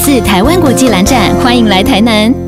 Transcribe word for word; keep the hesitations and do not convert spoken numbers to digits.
四台湾国际蓝展，欢迎来台南。